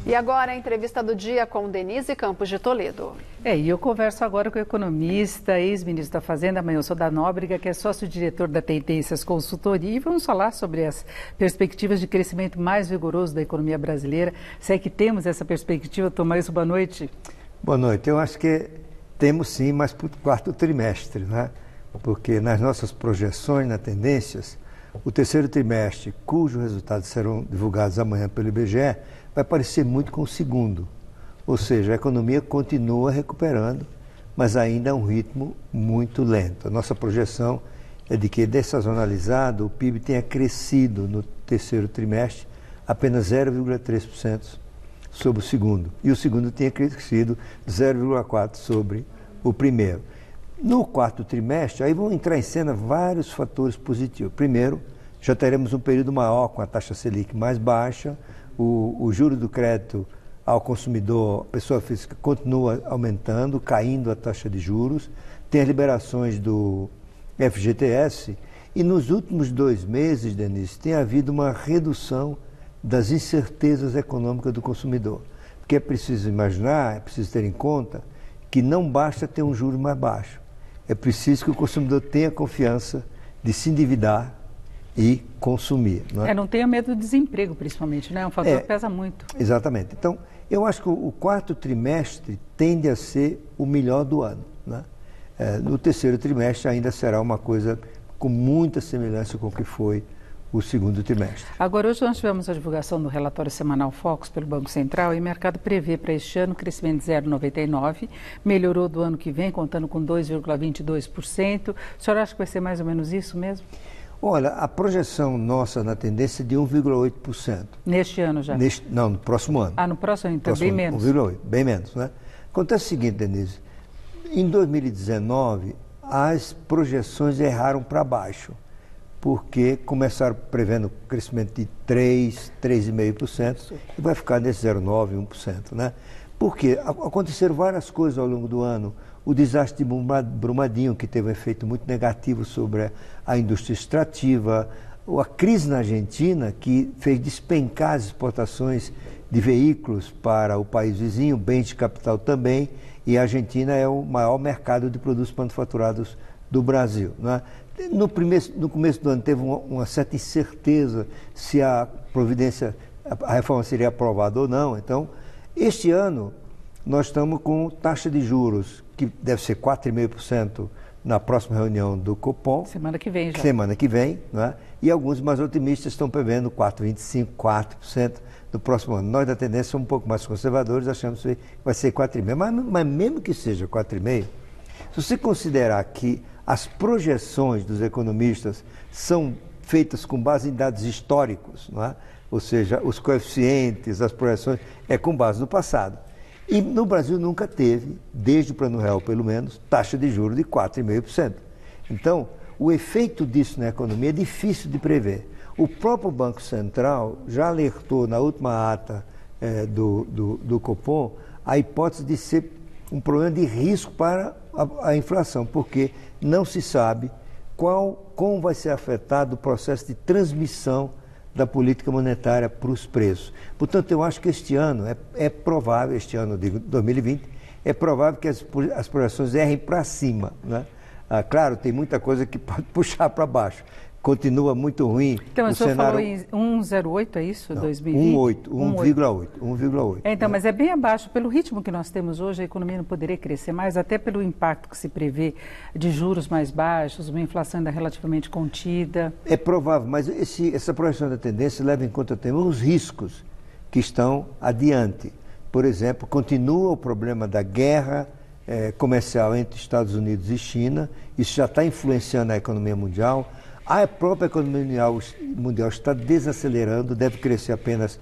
E agora a entrevista do dia com Denise Campos de Toledo. E eu converso agora com o economista, ex-ministro da Fazenda, Manilson da Nóbrega, que é sócio-diretor da Tendências Consultoria, e vamos falar sobre as perspectivas de crescimento mais vigoroso da economia brasileira. Se é que temos essa perspectiva, Manilson, boa noite. Boa noite. Eu acho que temos sim, mas para o quarto trimestre, né? Porque nas nossas projeções, na Tendências, o terceiro trimestre, cujos resultados serão divulgados amanhã pelo IBGE, vai parecer muito com o segundo. Ou seja, a economia continua recuperando, mas ainda a um ritmo muito lento. A nossa projeção é de que, dessazonalizado, o PIB tenha crescido no terceiro trimestre apenas 0,3% sobre o segundo. E o segundo tenha crescido 0,4% sobre o primeiro. No quarto trimestre, aí vão entrar em cena vários fatores positivos. Primeiro, já teremos um período maior com a taxa Selic mais baixa, o juro do crédito ao consumidor, pessoa física, continua aumentando, caindo a taxa de juros, tem as liberações do FGTS e nos últimos 2 meses, Denise, tem havido uma redução das incertezas econômicas do consumidor. Porque é preciso imaginar, é preciso ter em conta que não basta ter um juro mais baixo. É preciso que o consumidor tenha confiança de se endividar e consumir. Não é? Não tenha medo do desemprego, principalmente, né? É um fator que pesa muito. Exatamente. Então, eu acho que o quarto trimestre tende a ser o melhor do ano. Né? No terceiro trimestre ainda será uma coisa com muita semelhança com o que foi o segundo trimestre. Agora, hoje nós tivemos a divulgação do relatório semanal Focus pelo Banco Central e o mercado prevê para este ano crescimento de 0,99%, melhorou do ano que vem, contando com 2,22%. O senhor acha que vai ser mais ou menos isso mesmo? Olha, a projeção nossa na tendência é de 1,8%. Neste ano já? Não, no próximo ano. No próximo ano, então bem menos. 1,8%, bem menos, né? Acontece o seguinte, Denise, em 2019 as projeções erraram para baixo, porque começaram prevendo crescimento de 3,5% e vai ficar nesse 0,9%, 1%, né? Porque aconteceram várias coisas ao longo do ano. O desastre de Brumadinho, que teve um efeito muito negativo sobre a indústria extrativa, a crise na Argentina, que fez despencar as exportações de veículos para o país vizinho, bens de capital também, e a Argentina é o maior mercado de produtos manufaturados do Brasil. Né? No começo do ano teve uma certa incerteza se a reforma seria aprovada ou não. Então, este ano nós estamos com taxa de juros que deve ser 4,5% na próxima reunião do Copom. Semana que vem já. Semana que vem, né? E alguns mais otimistas estão prevendo 4,25%, 4% no próximo ano. Nós da Tendência somos um pouco mais conservadores, achamos que vai ser 4,5%. Mas mesmo que seja 4,5%, se você considerar que as projeções dos economistas são feitas com base em dados históricos, não é? Ou seja, os coeficientes, as projeções, é com base no passado. E no Brasil nunca teve, desde o Plano Real pelo menos, taxa de juros de 4,5%. Então, o efeito disso na economia é difícil de prever. O próprio Banco Central já alertou na última ata do Copom a hipótese de ser um problema de risco para a inflação, porque não se sabe como vai ser afetado o processo de transmissão da política monetária para os preços. Portanto, eu acho que este ano é provável, este ano de 2020, é provável que as projeções errem para cima. Né? Claro, tem muita coisa que pode puxar para baixo. Continua muito ruim. Então, o senhor falou em 1,08, é isso? Não, 2020? 1,8. Então, mas é bem abaixo. Pelo ritmo que nós temos hoje, a economia não poderia crescer mais, até pelo impacto que se prevê de juros mais baixos, uma inflação ainda relativamente contida. É provável, mas essa projeção da tendência leva em conta também os riscos que estão adiante. Por exemplo, continua o problema da guerra comercial entre Estados Unidos e China. Isso já está influenciando a economia mundial. A própria economia mundial está desacelerando, deve crescer apenas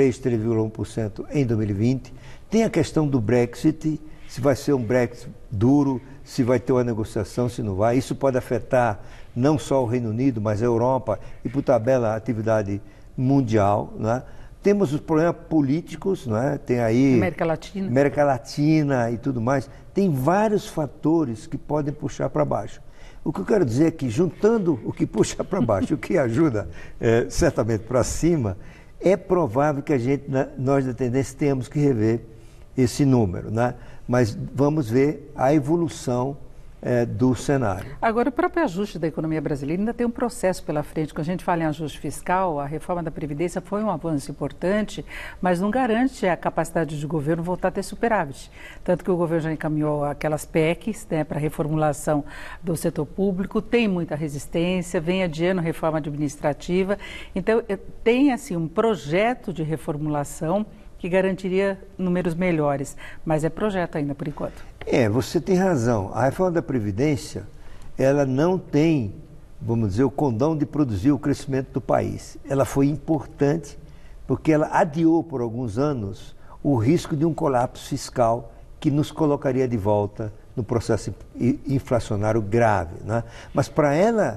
3,1% em 2020. Tem a questão do Brexit, se vai ser um Brexit duro, se vai ter uma negociação, se não vai. Isso pode afetar não só o Reino Unido, mas a Europa e, por tabela, a atividade mundial. Né? Temos os problemas políticos, né? Tem aí América Latina e tudo mais. Tem vários fatores que podem puxar para baixo. O que eu quero dizer é que, juntando o que puxa para baixo e o que ajuda certamente para cima, é provável que nós da tendência tenhamos que rever esse número, né? Mas vamos ver a evolução do cenário. Agora, o próprio ajuste da economia brasileira ainda tem um processo pela frente. Quando a gente fala em ajuste fiscal, a reforma da Previdência foi um avanço importante, mas não garante a capacidade do governo voltar a ter superávit. Tanto que o governo já encaminhou aquelas PECs, né, para reformulação do setor público, tem muita resistência, vem adiando a reforma administrativa. Então, tem assim um projeto de reformulação que garantiria números melhores, mas é projeto ainda por enquanto. Você tem razão. A reforma da Previdência, ela não tem, vamos dizer, o condão de produzir o crescimento do país. Ela foi importante porque ela adiou por alguns anos o risco de um colapso fiscal que nos colocaria de volta no processo inflacionário grave, né? Mas para ela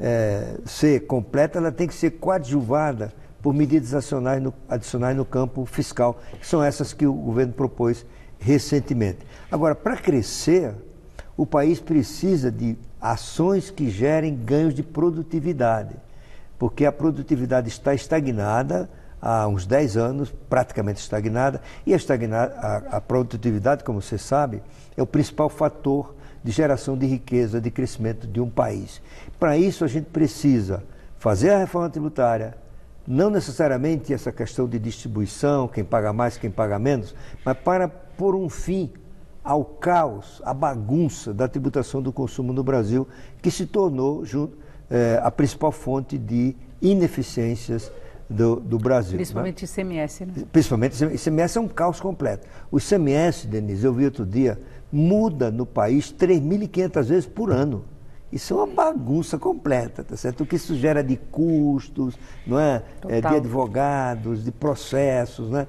ser completa, ela tem que ser coadjuvada por medidas adicionais no campo fiscal, que são essas que o governo propôs recentemente. Agora, para crescer, o país precisa de ações que gerem ganhos de produtividade, porque a produtividade está estagnada há uns 10 anos, praticamente estagnada, e a produtividade, como você sabe, é o principal fator de geração de riqueza, de crescimento de um país. Para isso, a gente precisa fazer a reforma tributária, não necessariamente essa questão de distribuição, quem paga mais, quem paga menos, mas para pôr um fim ao caos, à bagunça da tributação do consumo no Brasil, que se tornou a principal fonte de ineficiências do Brasil. Principalmente ICMS, né? Principalmente ICMS é um caos completo. O ICMS, Denise, eu vi outro dia, muda no país 3.500 vezes por ano. Isso é uma bagunça completa, tá certo? O que isso gera de custos, não é? De advogados, de processos, né?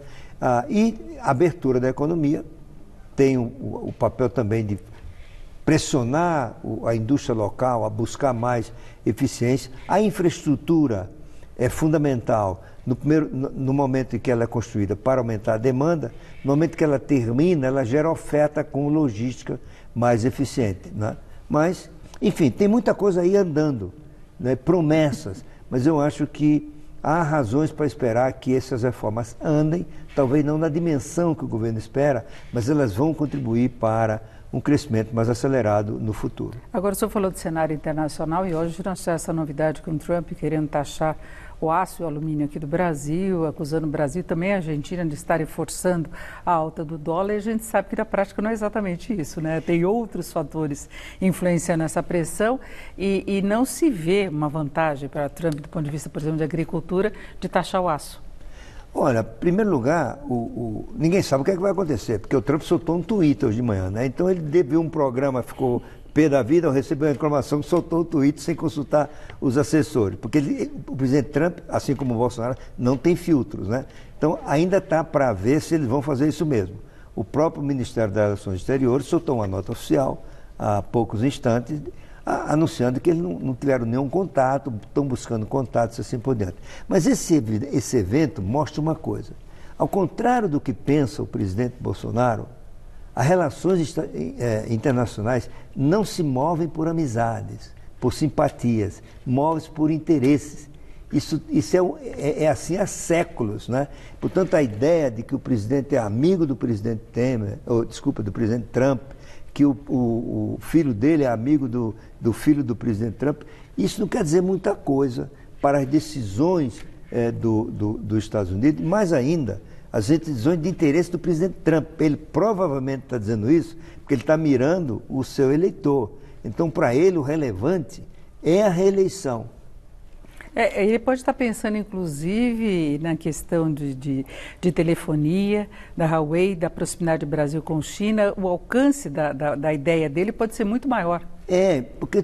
E a abertura da economia tem o papel também de pressionar a indústria local a buscar mais eficiência. A infraestrutura é fundamental no momento em que ela é construída para aumentar a demanda, no momento que ela termina, ela gera oferta com logística mais eficiente, né? Mas, enfim, tem muita coisa aí andando, né? Promessas, mas eu acho que há razões para esperar que essas reformas andem, talvez não na dimensão que o governo espera, mas elas vão contribuir para um crescimento mais acelerado no futuro. Agora, o senhor falou do cenário internacional e hoje nós tivemos essa novidade com o Trump querendo taxar o aço e o alumínio aqui do Brasil, acusando o Brasil e também a Argentina de estarem forçando a alta do dólar, e a gente sabe que na prática não é exatamente isso, né? Tem outros fatores influenciando essa pressão e não se vê uma vantagem para Trump do ponto de vista, por exemplo, de agricultura, de taxar o aço. Olha, em primeiro lugar, ninguém sabe o que é que vai acontecer, porque o Trump soltou um Twitter hoje de manhã, né? Então ele viu um programa, ficou pé da vida, recebeu uma reclamação que soltou o Twitter sem consultar os assessores, porque o presidente Trump, assim como o Bolsonaro, não tem filtros, né? Então ainda está para ver se eles vão fazer isso mesmo. O próprio Ministério das Relações Exteriores soltou uma nota oficial há poucos instantes, anunciando que eles não tiveram nenhum contato, estão buscando contatos e assim por diante. Mas esse evento mostra uma coisa. Ao contrário do que pensa o presidente Bolsonaro, as relações internacionais não se movem por amizades, por simpatias, movem-se por interesses. Isso é assim há séculos, né? Portanto, a ideia de que o presidente é amigo do presidente do presidente Trump, que o filho dele é amigo do filho do presidente Trump, isso não quer dizer muita coisa para as decisões dos Estados Unidos, mais ainda, as decisões de interesse do presidente Trump. Ele provavelmente está dizendo isso porque ele está mirando o seu eleitor. Então, para ele, o relevante é a reeleição. Ele pode estar pensando, inclusive, na questão de telefonia, da Huawei, da proximidade do Brasil com China. O alcance da ideia dele pode ser muito maior. Porque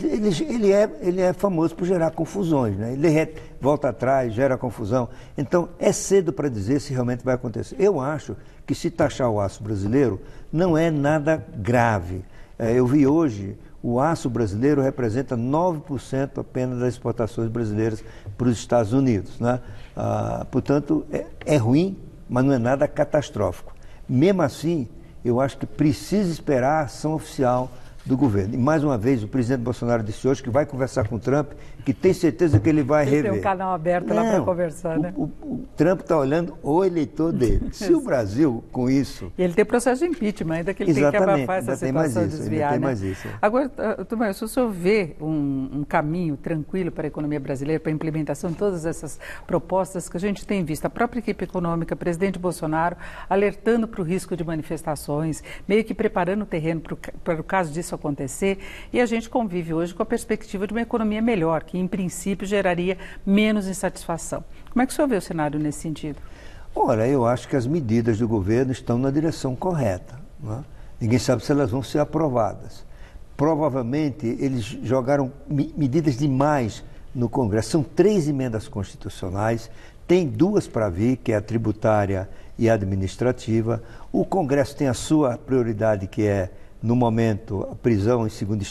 ele é famoso por gerar confusões, né? Ele volta atrás, gera confusão. Então, é cedo para dizer se realmente vai acontecer. Eu acho que se taxar o aço brasileiro não é nada grave. Eu vi hoje, o aço brasileiro representa 9% apenas das exportações brasileiras para os Estados Unidos, né? Portanto, é ruim, mas não é nada catastrófico. Mesmo assim, eu acho que precisa esperar a ação oficial do governo. E, mais uma vez, o presidente Bolsonaro disse hoje que vai conversar com o Trump, que tem certeza que ele vai rever. Tem um canal aberto lá para conversar, né? O Trump está olhando o eleitor dele. Se o Brasil, com isso... E ele tem processo de impeachment ainda, que ele tem que abafar essa situação, desviar, tem né? mais isso. Agora, Tomás, se o senhor vê um caminho tranquilo para a economia brasileira, para a implementação de todas essas propostas que a gente tem visto, a própria equipe econômica, o presidente Bolsonaro, alertando para o risco de manifestações, meio que preparando o terreno para o caso disso acontecer, e a gente convive hoje com a perspectiva de uma economia melhor, que em princípio geraria menos insatisfação. Como é que o senhor vê o cenário nesse sentido? Olha, eu acho que as medidas do governo estão na direção correta, não é? Ninguém sabe se elas vão ser aprovadas. Provavelmente eles jogaram medidas demais no Congresso. São 3 emendas constitucionais, tem 2 para vir, que é a tributária e a administrativa. O Congresso tem a sua prioridade, que é, no momento, a prisão em segunda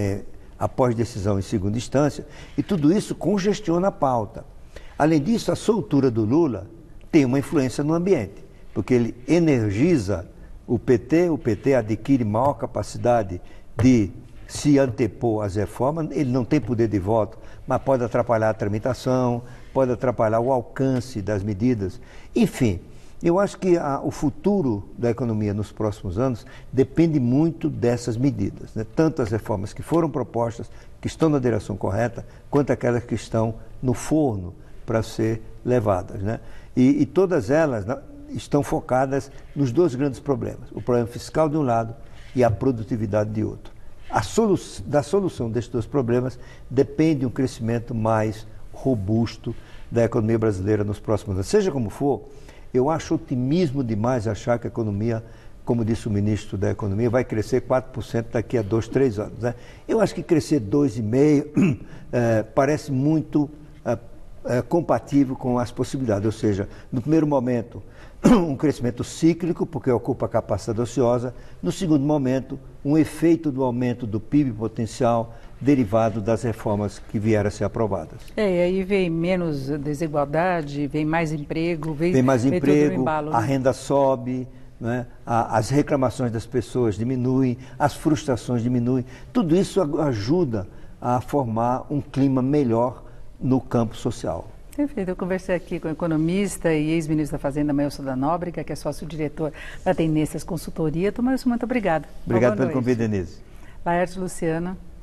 após decisão em segunda instância, e tudo isso congestiona a pauta. Além disso, a soltura do Lula tem uma influência no ambiente, porque ele energiza o PT adquire maior capacidade de se antepor às reformas, ele não tem poder de voto, mas pode atrapalhar a tramitação, pode atrapalhar o alcance das medidas. Enfim, eu acho que o futuro da economia nos próximos anos depende muito dessas medidas, né? Tanto as reformas que foram propostas, que estão na direção correta, quanto aquelas que estão no forno para ser levadas, né? E todas elas estão focadas nos 2 grandes problemas, o problema fiscal de um lado e a produtividade de outro. Da solução desses 2 problemas depende um crescimento mais robusto da economia brasileira nos próximos anos. Seja como for, eu acho otimismo demais achar que a economia, como disse o ministro da Economia, vai crescer 4% daqui a 2, 3 anos, né? Eu acho que crescer 2,5% parece muito compatível com as possibilidades, ou seja, no primeiro momento, um crescimento cíclico, porque ocupa a capacidade ociosa, no segundo momento, um efeito do aumento do PIB potencial derivado das reformas que vieram a ser aprovadas. E aí vem menos desigualdade, vem mais emprego, vem mais emprego, todo um embalo, né? A renda sobe, né? As reclamações das pessoas diminuem, as frustrações diminuem. Tudo isso ajuda a formar um clima melhor no campo social. Perfeito. Eu conversei aqui com o economista e ex-ministro da Fazenda, Mailson da Nóbrega, que é sócio-diretor da Tendências Consultoria. Tomás, muito obrigada. Obrigado pelo convite, Denise. Laerte, Luciana.